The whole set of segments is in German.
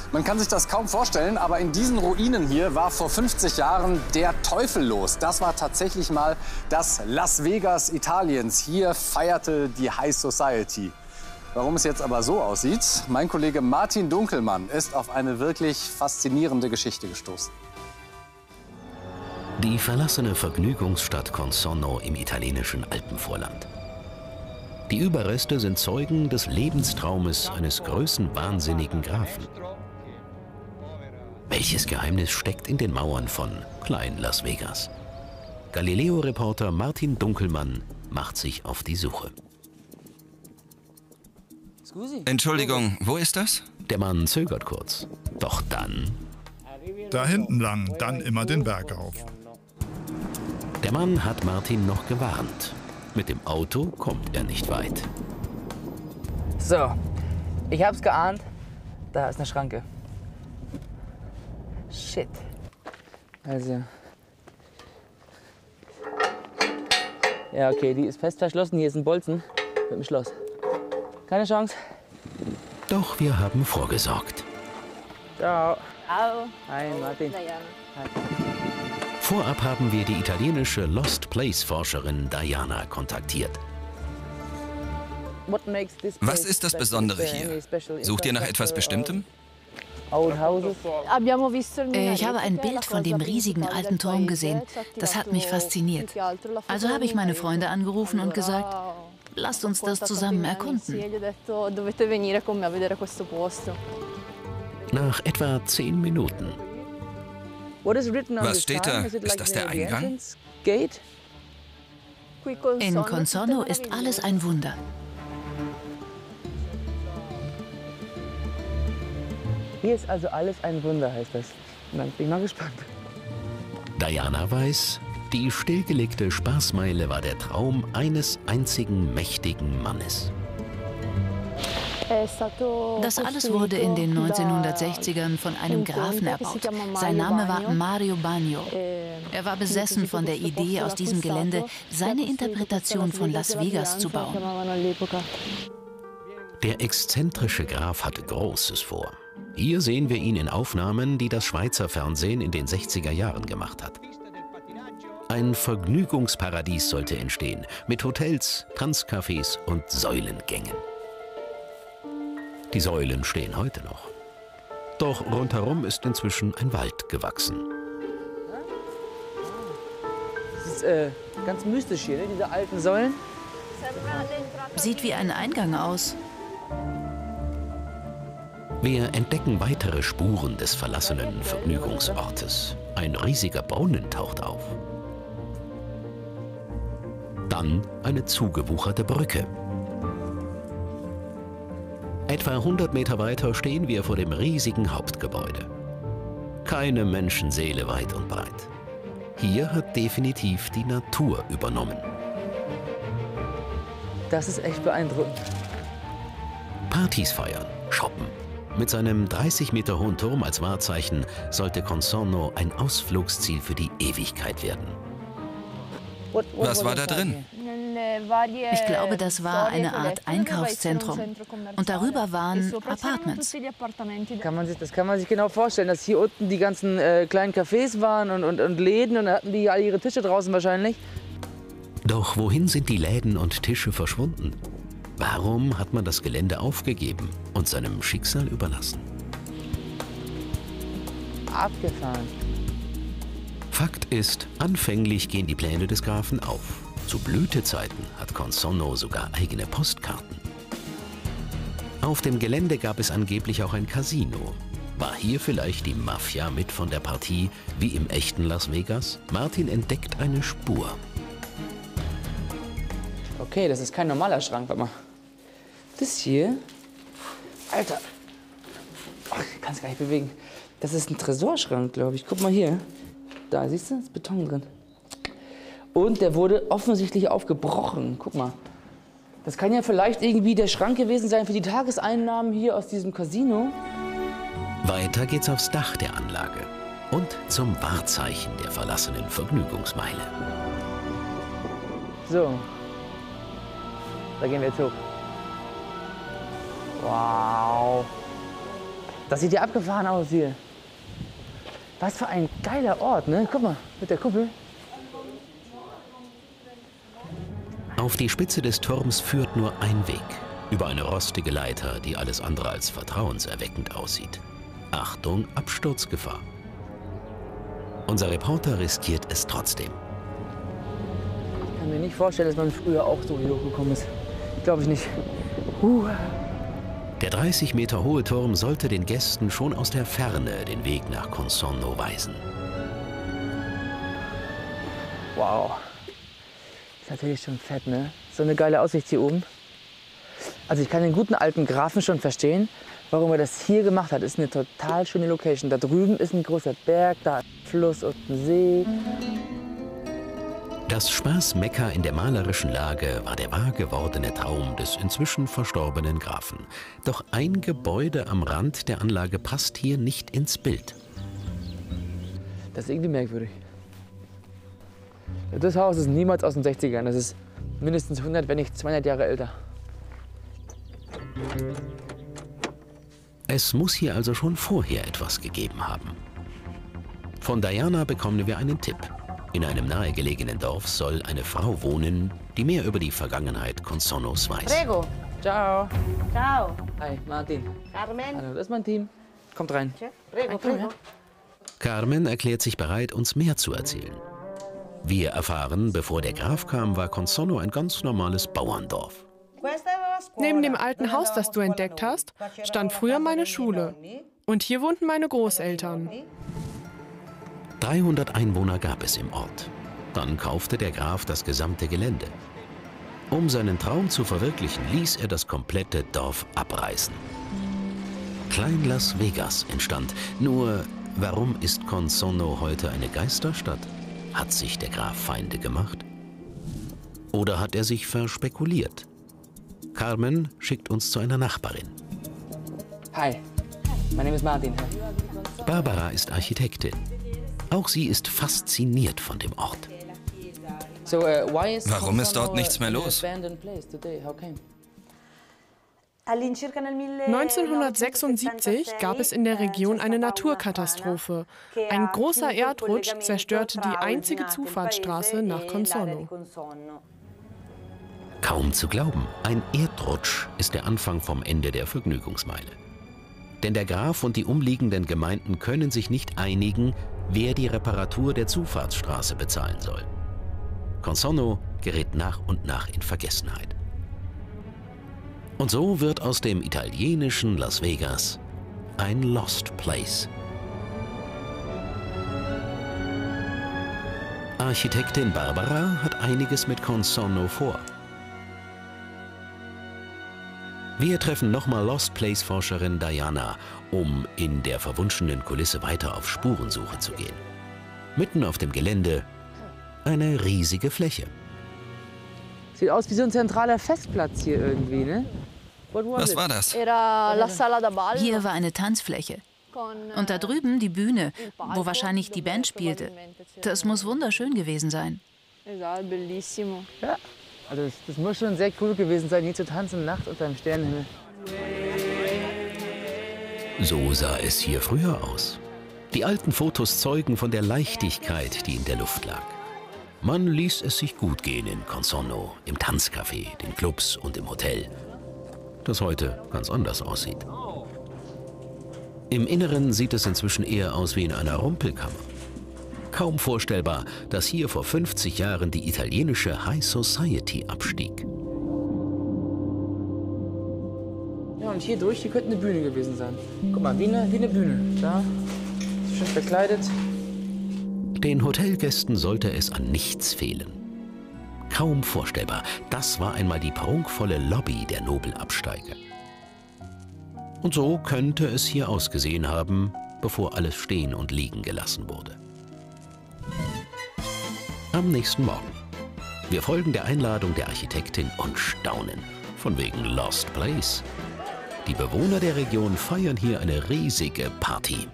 Man kann sich das kaum vorstellen, aber in diesen Ruinen hier war vor 50 Jahren der Teufel los. Das war tatsächlich mal das Las Vegas Italiens. Hier feierte die High Society. Warum es jetzt aber so aussieht, mein Kollege Martin Dunkelmann ist auf eine wirklich faszinierende Geschichte gestoßen. Die verlassene Vergnügungsstadt Consonno im italienischen Alpenvorland. Die Überreste sind Zeugen des Lebenstraumes eines größenwahnsinnigen Grafen. Welches Geheimnis steckt in den Mauern von Klein Las Vegas? Galileo-Reporter Martin Dunkelmann macht sich auf die Suche. Entschuldigung, wo ist das? Der Mann zögert kurz. Doch dann... Da hinten lang, dann immer den Berg auf. Der Mann hat Martin noch gewarnt. Mit dem Auto kommt er nicht weit. So, ich hab's geahnt. Da ist eine Schranke. Shit. Also. Ja, okay, die ist fest verschlossen. Hier ist ein Bolzen mit dem Schloss. Keine Chance. Doch wir haben vorgesorgt. Ciao. Ciao. Hi, Martin. Hi. Vorab haben wir die italienische Lost Place-Forscherin Diana kontaktiert. Was ist das Besondere hier? Sucht ihr nach etwas Bestimmtem? Ich habe ein Bild von dem riesigen alten Turm gesehen. Das hat mich fasziniert. Also habe ich meine Freunde angerufen und gesagt, lasst uns das zusammen erkunden. Nach etwa 10 Minuten. Was steht da? Ist das der Eingang? In Consonno ist alles ein Wunder. Hier ist also alles ein Wunder, heißt das. Und dann bin ich mal gespannt. Diana weiß, die stillgelegte Spaßmeile war der Traum eines einzigen mächtigen Mannes. Das alles wurde in den 1960ern von einem Grafen erbaut. Sein Name war Mario Bagno. Er war besessen von der Idee, aus diesem Gelände seine Interpretation von Las Vegas zu bauen. Der exzentrische Graf hatte Großes vor. Hier sehen wir ihn in Aufnahmen, die das Schweizer Fernsehen in den 60er Jahren gemacht hat. Ein Vergnügungsparadies sollte entstehen, mit Hotels, Tanzcafés und Säulengängen. Die Säulen stehen heute noch. Doch rundherum ist inzwischen ein Wald gewachsen. Das ist ganz mystisch hier, ne? Diese alten Säulen. Sieht wie ein Eingang aus. Wir entdecken weitere Spuren des verlassenen Vergnügungsortes. Ein riesiger Brunnen taucht auf. Dann eine zugewucherte Brücke. Etwa 100 Meter weiter stehen wir vor dem riesigen Hauptgebäude. Keine Menschenseele weit und breit. Hier hat definitiv die Natur übernommen. Das ist echt beeindruckend. Partys feiern, shoppen. Mit seinem 30 Meter hohen Turm als Wahrzeichen sollte Consonno ein Ausflugsziel für die Ewigkeit werden. Was war da drin? Ich glaube, das war eine Art Einkaufszentrum. Und darüber waren Apartments. Das kann man sich genau vorstellen, dass hier unten die ganzen kleinen Cafés waren und Läden und da hatten die alle ihre Tische draußen wahrscheinlich. Doch wohin sind die Läden und Tische verschwunden? Warum hat man das Gelände aufgegeben und seinem Schicksal überlassen? Abgefahren. Fakt ist, anfänglich gehen die Pläne des Grafen auf. Zu Blütezeiten hat Consonno sogar eigene Postkarten. Auf dem Gelände gab es angeblich auch ein Casino. War hier vielleicht die Mafia mit von der Partie, wie im echten Las Vegas? Martin entdeckt eine Spur. Okay, das ist kein normaler Schrank, warte mal. Das hier, Alter, ich kann es gar nicht bewegen. Das ist ein Tresorschrank, glaube ich. Guck mal hier. Da, siehst du, ist Beton drin. Und der wurde offensichtlich aufgebrochen. Guck mal. Das kann ja vielleicht irgendwie der Schrank gewesen sein für die Tageseinnahmen hier aus diesem Casino. Weiter geht's aufs Dach der Anlage und zum Wahrzeichen der verlassenen Vergnügungsmeile. So. Da gehen wir jetzt hoch. Wow. Das sieht ja abgefahren aus hier. Was für ein geiler Ort, ne? Guck mal, mit der Kuppel. Auf die Spitze des Turms führt nur ein Weg. Über eine rostige Leiter, die alles andere als vertrauenserweckend aussieht. Achtung, Absturzgefahr. Unser Reporter riskiert es trotzdem. Ich kann mir nicht vorstellen, dass man früher auch so hier hochgekommen ist. Glaube ich nicht. Der 30 Meter hohe Turm sollte den Gästen schon aus der Ferne den Weg nach Consonno weisen. Wow. Ist natürlich schon fett, ne? So eine geile Aussicht hier oben. Also ich kann den guten alten Grafen schon verstehen, warum er das hier gemacht hat. Ist eine total schöne Location. Da drüben ist ein großer Berg, da ein Fluss und ein See. Das Spaßmekka in der malerischen Lage war der wahr gewordene Traum des inzwischen verstorbenen Grafen. Doch ein Gebäude am Rand der Anlage passt hier nicht ins Bild. Das ist irgendwie merkwürdig. Das Haus ist niemals aus den 60ern. Das ist mindestens 100, wenn nicht 200 Jahre älter. Es muss hier also schon vorher etwas gegeben haben. Von Diana bekommen wir einen Tipp. In einem nahegelegenen Dorf soll eine Frau wohnen, die mehr über die Vergangenheit Consonnos weiß. Prego. Ciao. Ciao. Hi, Martin. Carmen. Hallo, das ist mein Team. Kommt rein. Prego, prego. Carmen erklärt sich bereit, uns mehr zu erzählen. Wir erfahren, bevor der Graf kam, war Consonno ein ganz normales Bauerndorf. Neben dem alten Haus, das du entdeckt hast, stand früher meine Schule. Und hier wohnten meine Großeltern. 300 Einwohner gab es im Ort. Dann kaufte der Graf das gesamte Gelände. Um seinen Traum zu verwirklichen, ließ er das komplette Dorf abreißen. Klein Las Vegas entstand. Nur, warum ist Consonno heute eine Geisterstadt? Hat sich der Graf Feinde gemacht? Oder hat er sich verspekuliert? Carmen schickt uns zu einer Nachbarin. Hi, mein Name ist Martin. Barbara ist Architektin. Auch sie ist fasziniert von dem Ort. Warum ist dort nichts mehr los? 1976 gab es in der Region eine Naturkatastrophe. Ein großer Erdrutsch zerstörte die einzige Zufahrtsstraße nach Consonno. Kaum zu glauben, ein Erdrutsch ist der Anfang vom Ende der Vergnügungsmeile. Denn der Graf und die umliegenden Gemeinden können sich nicht einigen, wer die Reparatur der Zufahrtsstraße bezahlen soll. Consonno gerät nach und nach in Vergessenheit. Und so wird aus dem italienischen Las Vegas ein Lost Place. Architektin Barbara hat einiges mit Consonno vor. Wir treffen nochmal Lost Place-Forscherin Diana, um in der verwunschenen Kulisse weiter auf Spurensuche zu gehen. Mitten auf dem Gelände eine riesige Fläche. Sieht aus wie so ein zentraler Festplatz hier irgendwie, ne? Was war das? Hier war eine Tanzfläche. Und da drüben die Bühne, wo wahrscheinlich die Band spielte. Das muss wunderschön gewesen sein. Ja, also das muss schon sehr cool gewesen sein, hier zu tanzen, nachts unter dem Sternenhimmel. So sah es hier früher aus. Die alten Fotos zeugen von der Leichtigkeit, die in der Luft lag. Man ließ es sich gut gehen in Consonno, im Tanzcafé, den Clubs und im Hotel, das heute ganz anders aussieht. Im Inneren sieht es inzwischen eher aus wie in einer Rumpelkammer. Kaum vorstellbar, dass hier vor 50 Jahren die italienische High Society abstieg. Ja, und hier durch, hier könnte eine Bühne gewesen sein. Guck mal, wie eine Bühne. Da, schön verkleidet. Den Hotelgästen sollte es an nichts fehlen. Kaum vorstellbar, das war einmal die prunkvolle Lobby der Nobelabsteiger. Und so könnte es hier ausgesehen haben, bevor alles stehen und liegen gelassen wurde. Am nächsten Morgen. Wir folgen der Einladung der Architektin und staunen. Von wegen Lost Place. Die Bewohner der Region feiern hier eine riesige Party.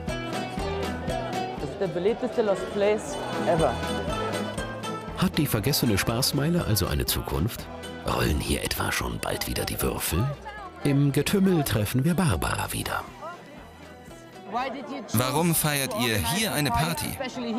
Das ist der beliebteste Lost Place ever. Hat die vergessene Spaßmeile also eine Zukunft? Rollen hier etwa schon bald wieder die Würfel? Im Getümmel treffen wir Barbara wieder. Warum feiert ihr hier eine Party?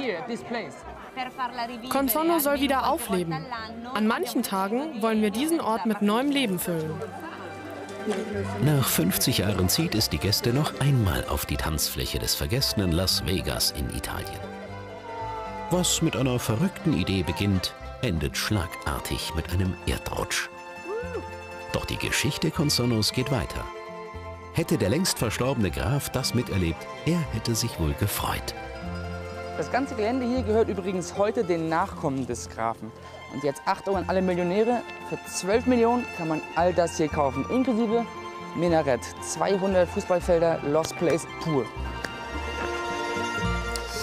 Consonno soll wieder aufleben. An manchen Tagen wollen wir diesen Ort mit neuem Leben füllen. Nach 50 Jahren zieht es die Gäste noch einmal auf die Tanzfläche des vergessenen Las Vegas in Italien. Was mit einer verrückten Idee beginnt, endet schlagartig mit einem Erdrutsch. Doch die Geschichte Consonnos geht weiter. Hätte der längst verstorbene Graf das miterlebt, er hätte sich wohl gefreut. Das ganze Gelände hier gehört übrigens heute den Nachkommen des Grafen. Und jetzt Achtung an alle Millionäre, für 12 Millionen kann man all das hier kaufen, inklusive Minarett, 200 Fußballfelder, Lost Place pur.